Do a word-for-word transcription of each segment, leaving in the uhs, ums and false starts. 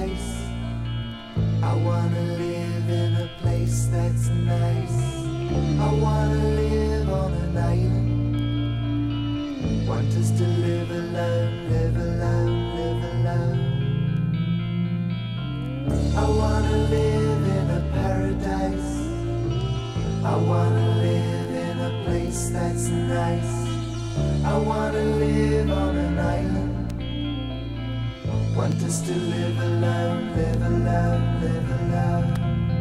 paradise. I wanna live in a place that's nice. I wanna live on an island. Want us to live alone, live alone, live alone. I wanna live in a paradise. I wanna live in a place that's nice. I wanna live on an island. Want us to live alone, live alone, live alone.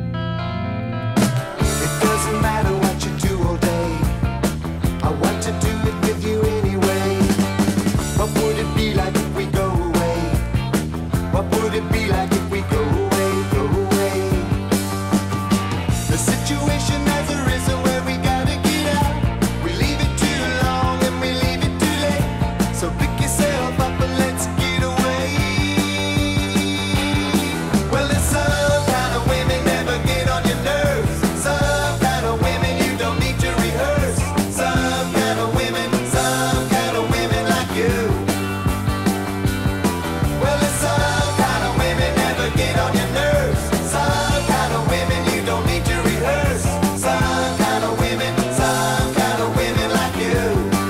It doesn't matter what you do all day. I want to do it with you anyway. What would it be like if we go away? What would it be like if we go away, go away? The situation has arisen where we gotta get out. We leave it too long and we leave it too late. So pick yourself up and let's get away. Well, there's some kind of women never get on your nerves. Some kind of women you don't need to rehearse. Some kind of women, some kind of women like you. Well, there's some kind of women never get on your nerves. Some kind of women you don't need to rehearse. Some kind of women, some kind of women like you.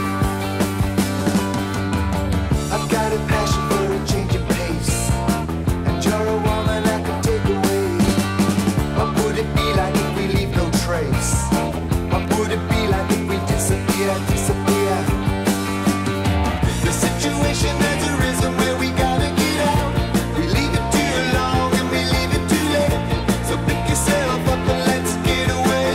I've got a passion for a change of pace, and you're a woman I could take away. What would it be like if we leave no trace? What would it be like if we disappear, disappear? The situation has arisen where we gotta get out. We leave it too long and we leave it too late. So pick yourself up and let's get away.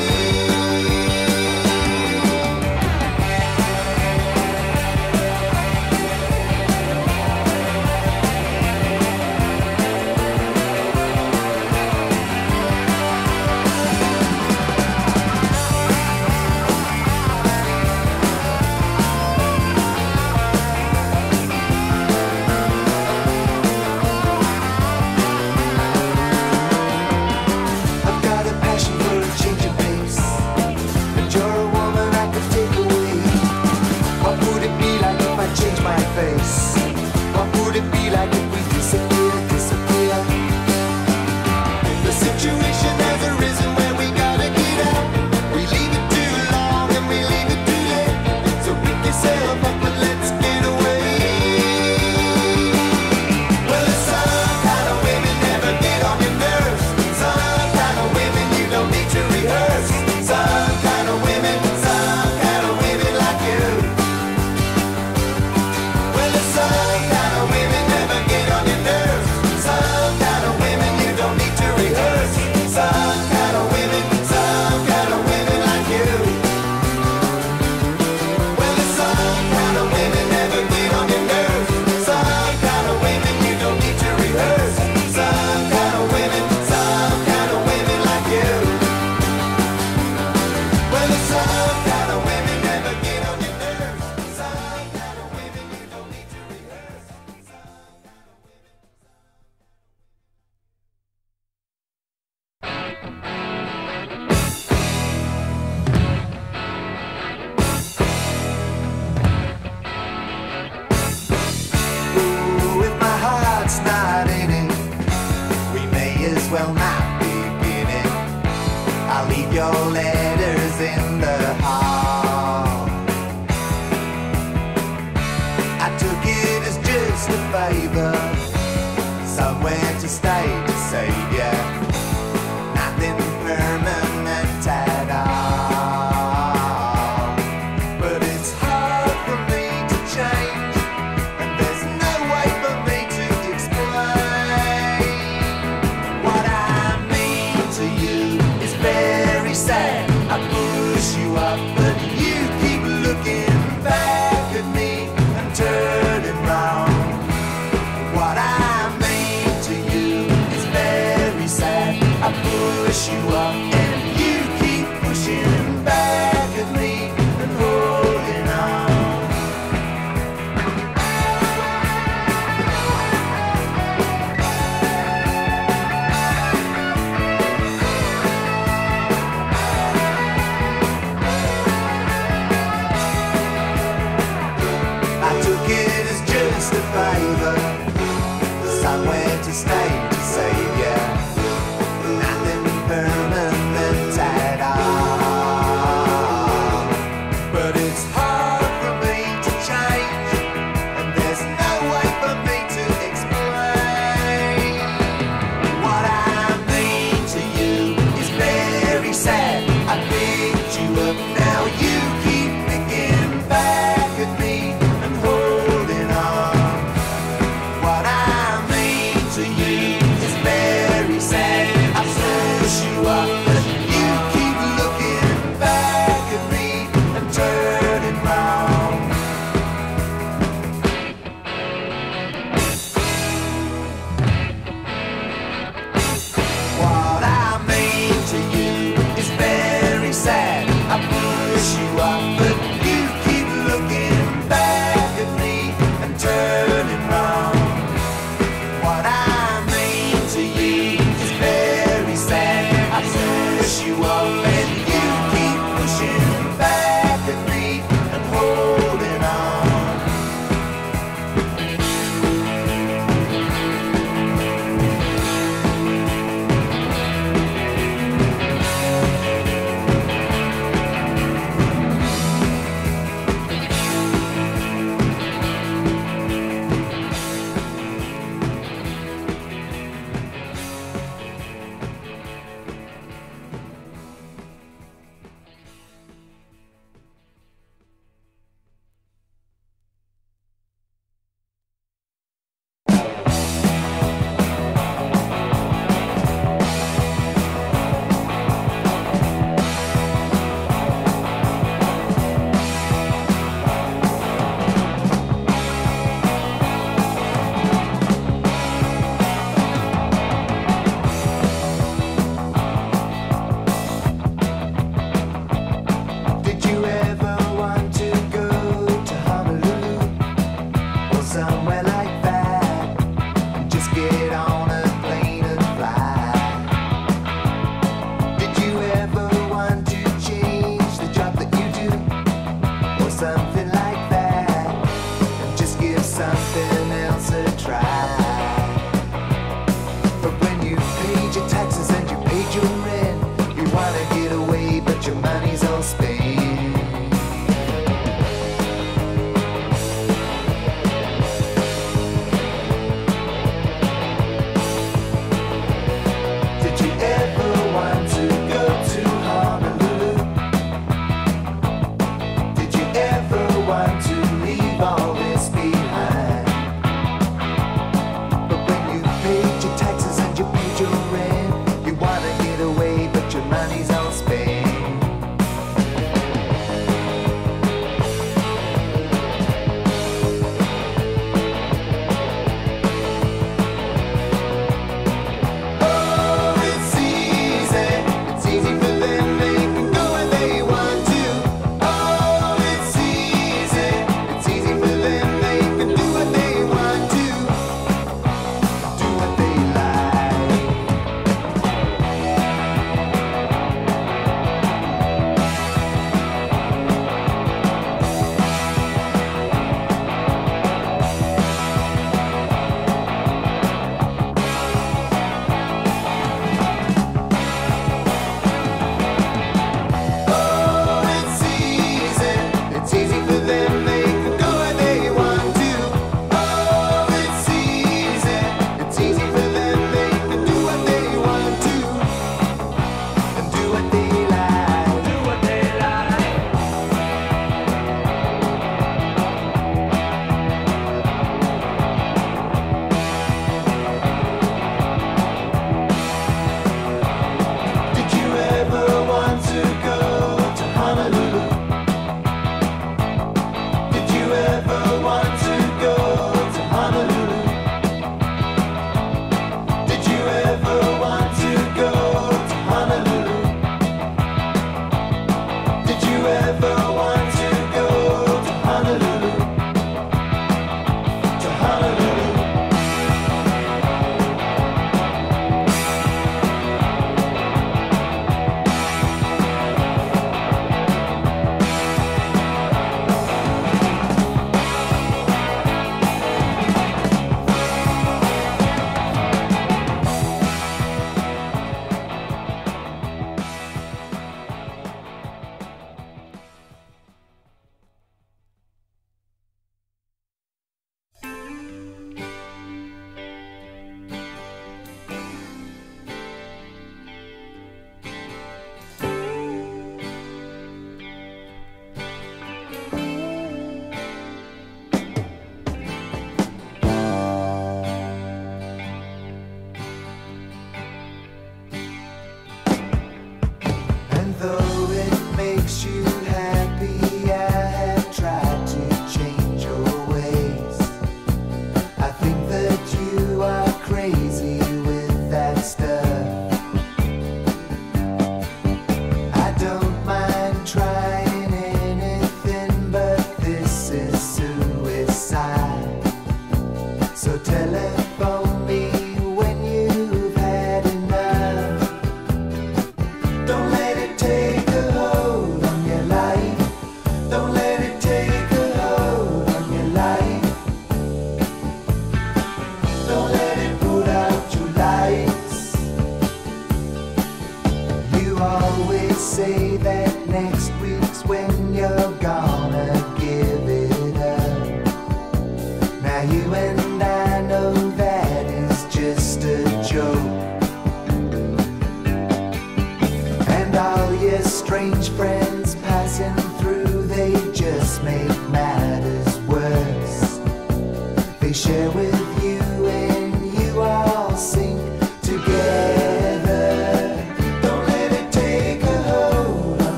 I've got a passion for a change of pace, and you're a woman I could take away. What would it be like if I changed my face? What would it be like if we disappear, disappear? The situation has arisen where we gotta get out. We leave it too long and we leave it too late. So pick yourself up and let's get away. Well, there's some kind of women never get on your nerves. Some kind of women you don't need to rehearse. Some kind of women, some kind of women like you. Well, there's some kind of women never get on your nerves. Some kind of women you don't need to rehearse. Some kind of women, some kind of women like you. Well, there's some kind of women never get on your nerves. Some kind of women you don't need to rehearse. Some kind of women, some kind of women like you. Well, there's some kind of women never get on your nerves. Some kind of women you don't need to rehearse. Ooh, if my heart's not in it, we may as well not begin it. I'll leave your letters in the hall. I took it as just a favor, somewhere to stay to save ya. Nothing permanent at all. But it's hard for me to change, and there's no way for me to explain. What I mean to you is very sad. I push you up, but you keep looking back at me and turning round. What I mean to you something else a try. But when you paid your taxes and you paid your rent, you wanna get away, but your money's all spent. Did you ever want to go to Honolulu? Did you ever want to leave all this behind?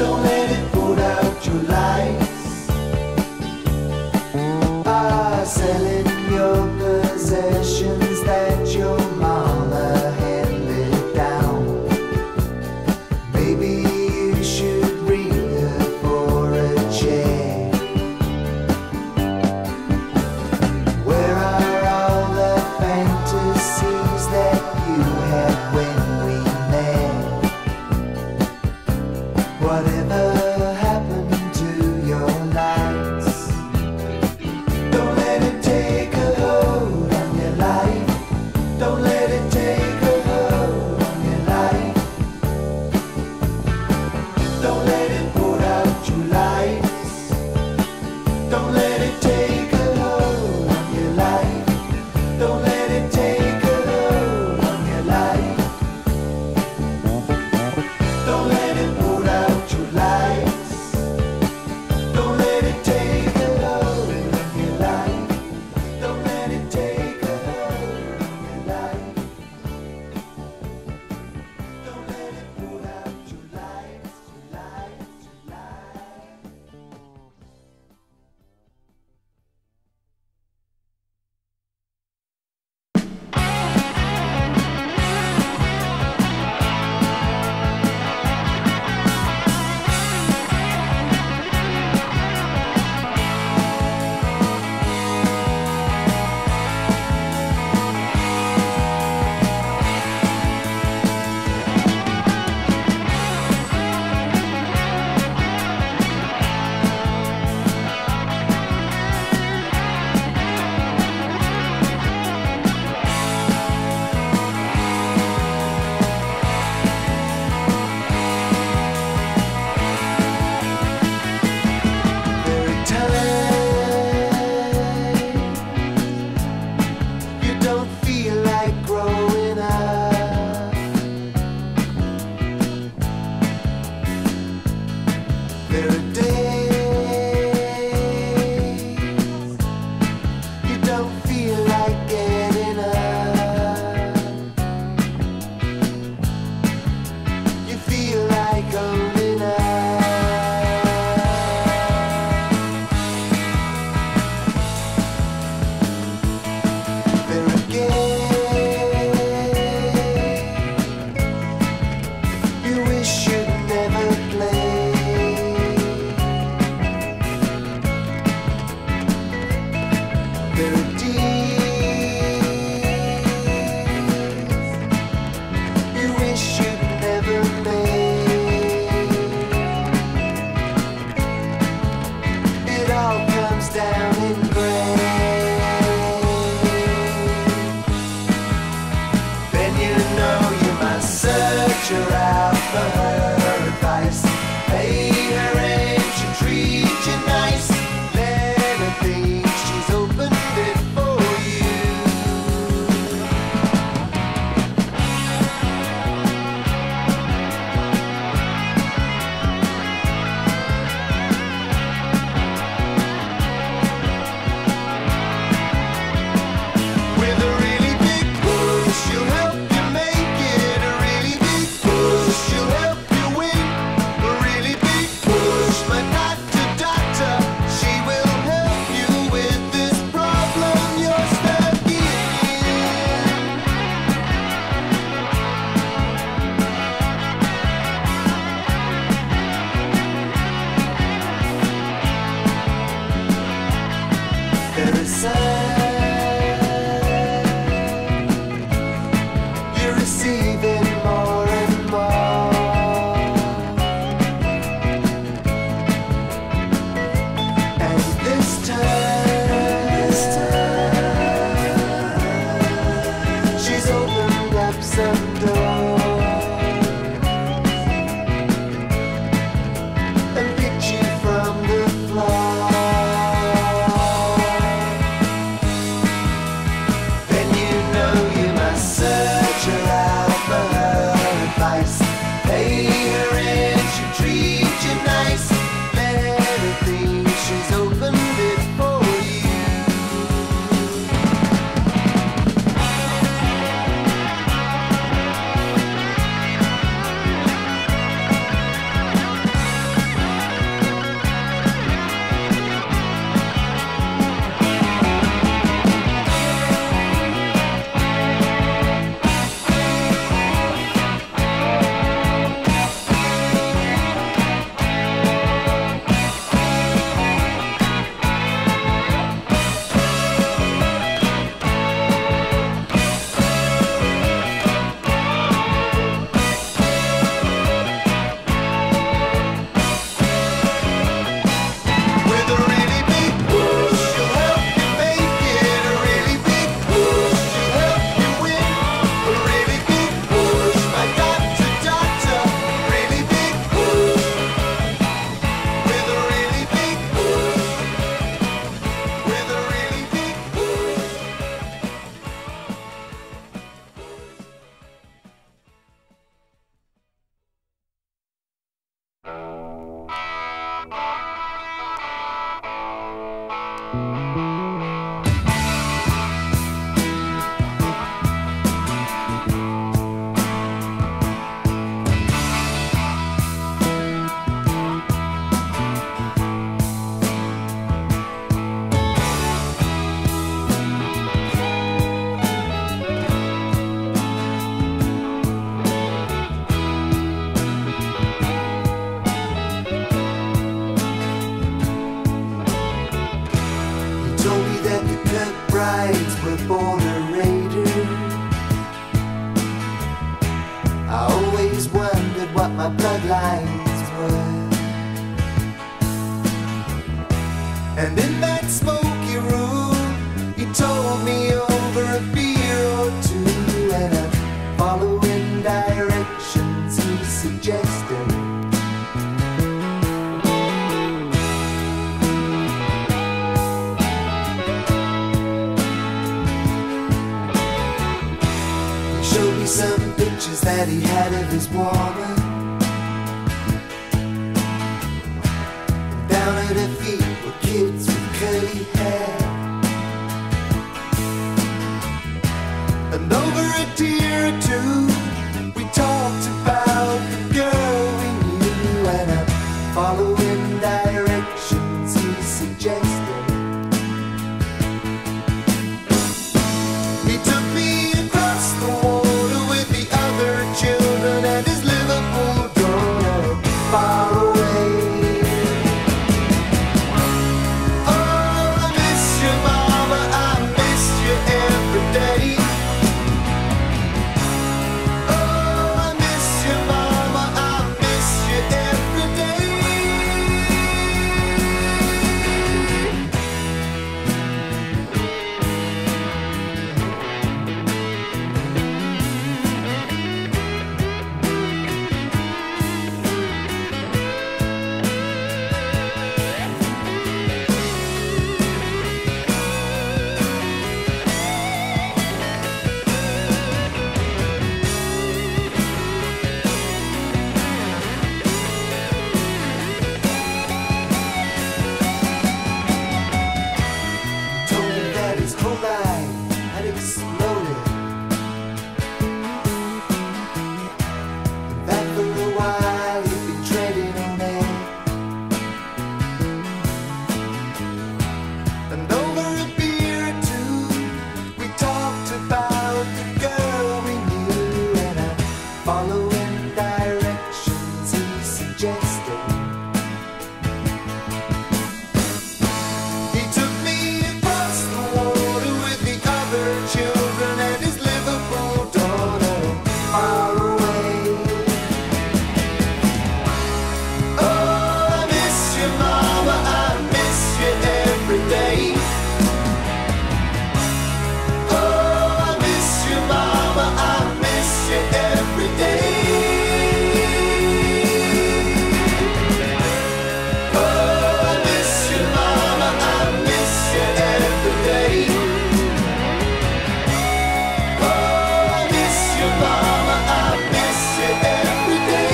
Don't let it put out your lights. Ah, selling your possessions that your mama handed down. Maybe you should bring her for a check. Where are all the fantasies that you had when we met? Whatever happened to your lights? Don't let it take a hold on your life. Don't let it take a hold on your life. Don't let it put out your lights. Don't let it take a hold on your life. Don't let it take a hold on your life. Don't let it put out your lights. Don't let it take a hold on your life. Don't let it take a hold on your life. Don't let it put out your lights, your lights, your lights. There are times you don't feel like growing up. There are days you don't feel like getting up. You feel like owning up. There are games you wish you'd never played. There are deeds you wish you'd never made. It all comes down in grade. Then you know you must search her out for her advice. Pay her and she'll treat you nice. Let her think she's opened it for you. With a really big push, she'll help you make it. A really big push, she'll help you win. A really big push, but not to doctor. She will help you with this problem you're stuck in. There is signs you're receiving more and more, and this time, this time she's opened up some doors and picked you from the floor. Then you know you must search her out for her advice. Pay her and she'll treat you nice. Let her think she's opened it for you. border raider. I always wondered what my bloodlines were. And in that smoky room, he told me over a beer or two, and I'm following directions he suggested. He showed me some pictures that he had of his woman. Down at her feet were kids with curly hair. And over a tear or two, we talked about the girl we knew, and I'm following directions he suggested. He took me across the water with the other children and his Liverpool daughter far away. Oh, I miss you, Mama, I miss you every day. Oh, I miss you, Mama, I miss you every day. Told me that his whole life had exploded, that for a while he'd been treading on air. And over a beer or two, we talked about the girl we knew, and I'm following directions he suggested. He took me across the water with the other children and his Liverpool daughter far away. Oh, I miss you, Mama, I miss you every day. Oh, I miss you, Mama, I miss you every day. Oh, I miss you, Mama, I miss you every day. Oh, I miss you, Mama, I miss you every day.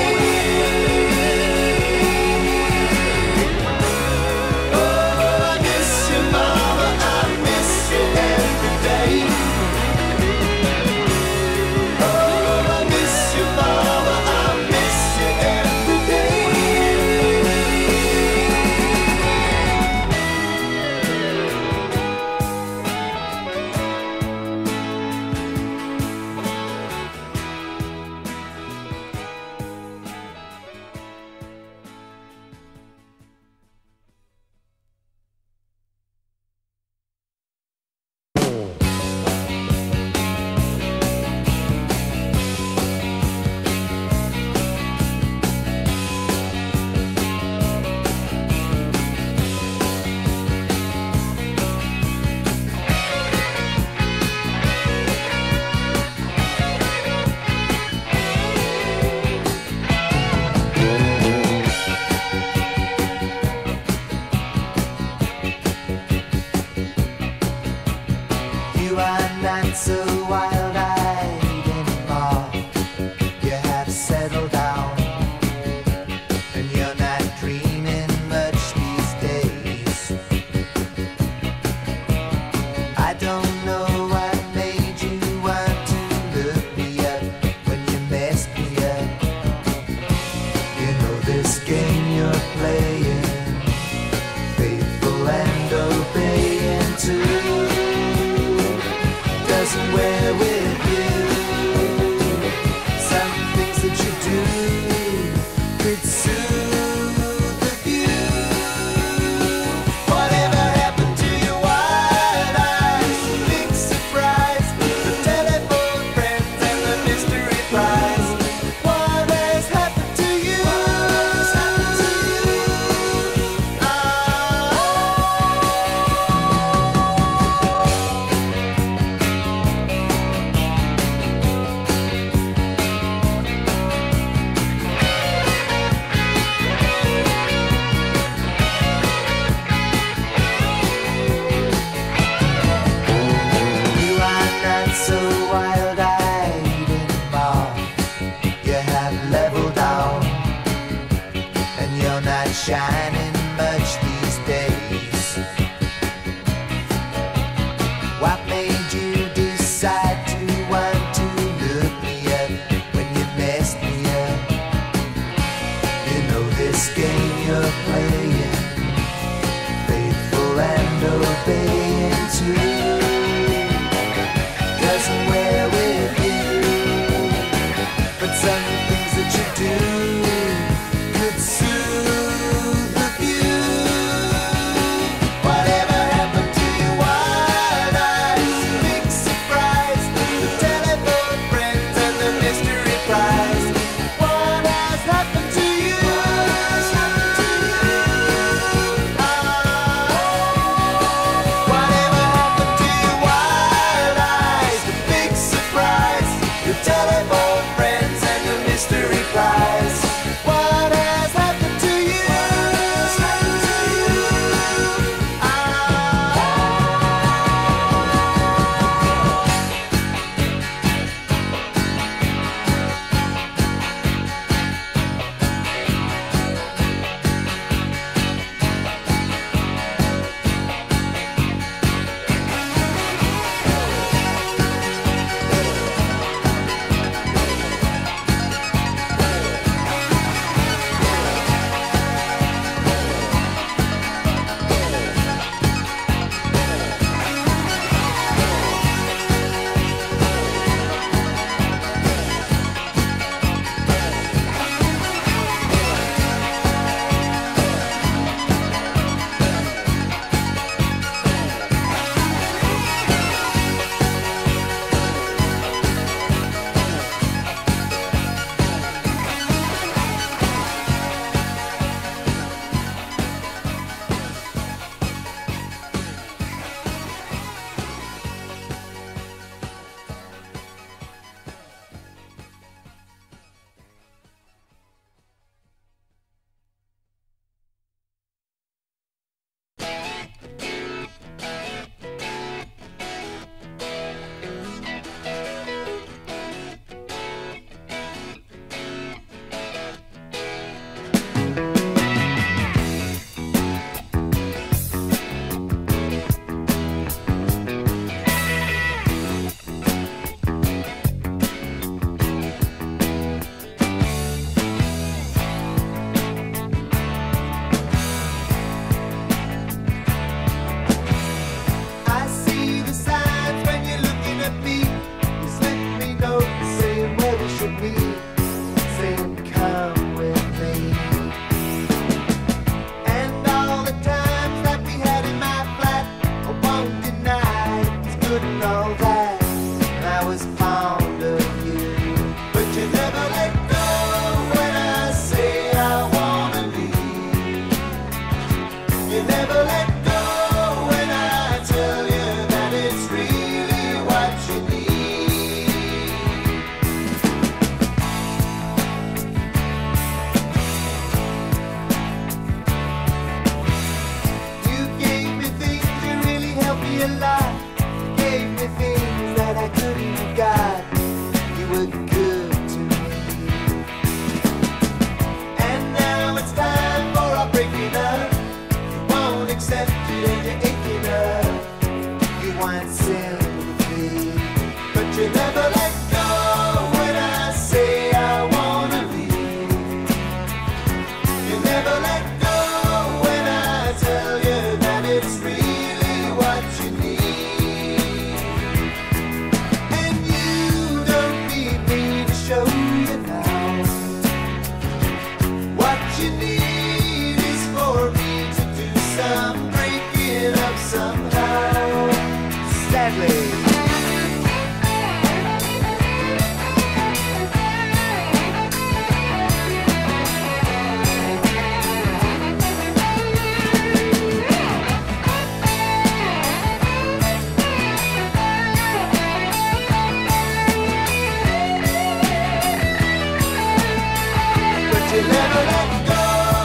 Oh, I miss you, Mama, I miss you every day. Oh, I miss you, Mama, I miss you every day. You are not so wild-eyed anymore. You have settled down, and you're not dreaming much these days. I don't know what made you want to look me up when you messed me up. You know this game you're playing, faithful and obeying too, doesn't wear with you. Some things that you do could soothe the view. Whatever happened to your wild eyes, big surprise? not shining much these days. What made you decide to want to look me up when you messed me up? You know this game you're playing, faithful and obeying too, doesn't wear with you. But some things that you do could soothe the view. Whatever happened to your wild eyes? Big surprise, the telephone friends and the mystery prize. What has happened to you? Whatever happened to your wild eyes? The big surprise, the telephone friends and the mystery prize. What has happened to you? I see the signs when you're looking at me. Just let me know, saying where we should be, saying come with me. And all the times that we had in my flat, I won't deny it's good and all that. And I was fond of you, but you never let go when I say I wanna leave. You never let go when I tell you that it's really what you need. You gave me things that really helped me a lot. You gave me things that I couldn't have got. You were good to me. And now it's time for our breaking up. You won't accept it and you're aching up. You want sympathy, but you never let go when I say I wanna leave. You never let go when I tell you that it's really what you need. And you don't need me to show you now. What you need is for me to do some breaking up somehow. Sadly. But you never let go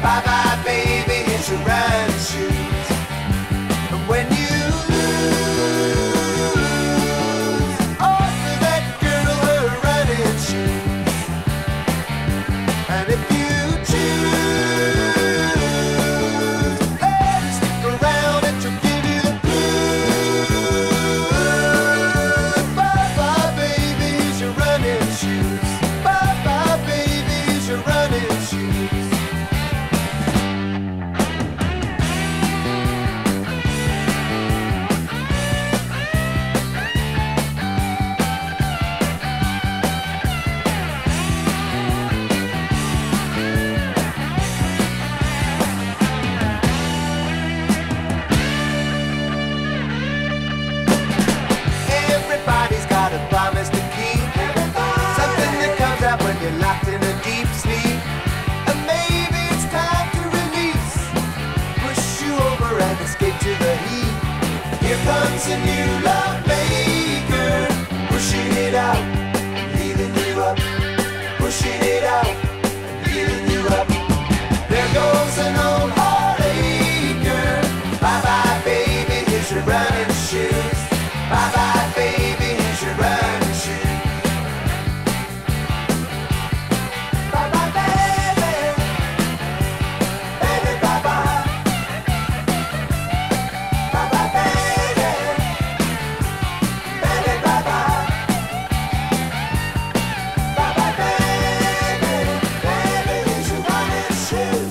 Bye bye, baby, here's your running shoes. And when you lose all to that girl, her running shoes. And if you choose, let her stick around and she'll give you the blues. Bye bye, baby, here's your running shoes. Bye bye, baby, here's your running shoes. Everybody's got a promise to keep. Something that comes out when you're locked in a deep sleep. And maybe it's time to release, push you over and escape to the heat. Here comes a new love maker, pushing it out, healing you up, pushing it out, healing you up. There goes an old heartacher. Bye bye, baby, here's your running shoes. Bye bye, baby, here's your running shoes. Bye bye, baby, baby, bye bye. Bye bye, baby, baby, bye bye. Bye bye, baby, baby, here's your running shoes.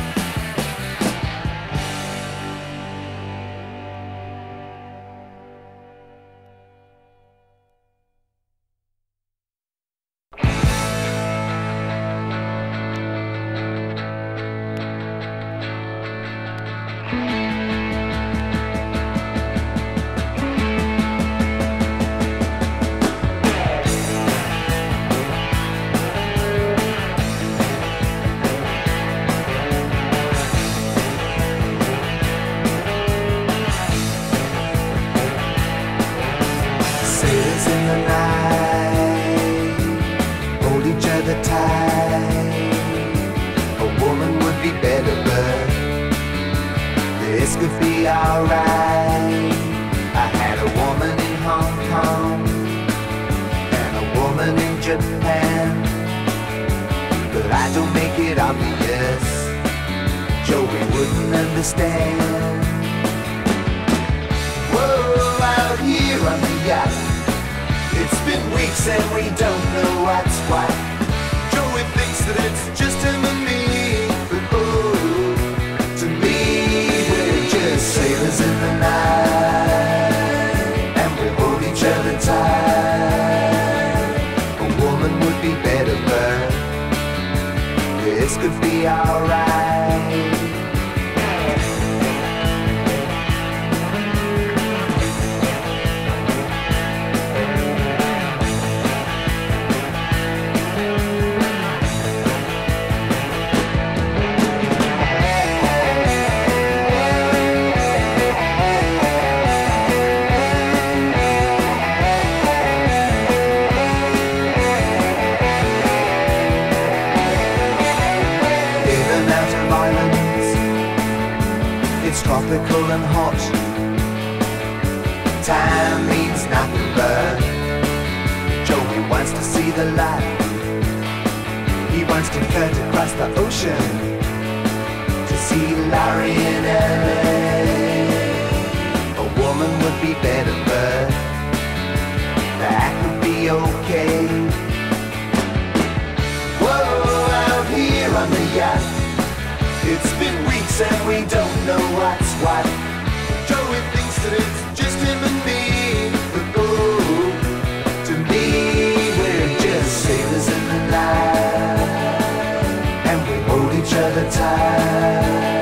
Sailors in the night hold each other tight. A woman would be better, but this could be alright. I had a woman in Hong Kong and a woman in Japan, but I don't make it obvious, Joey wouldn't understand. Whoa, out here on the yacht, it's been weeks and we don't know what's what. Joey thinks that it's just him and me, but oh, to me we're just sailors in the night, and we hold each other tight. A woman would be better, but this could be alright. It's tropical and hot. Time means nothing, but Joey wants to see the light. He wants to cut across the ocean to see Larry in L A. A woman would be better, but that would be okay. Whoa, out here on the yacht, it's been weeks and we don't know what's what. Joey thinks that it's just him and me, but oh, to me we're just sailors in the night, and we hold each other tight.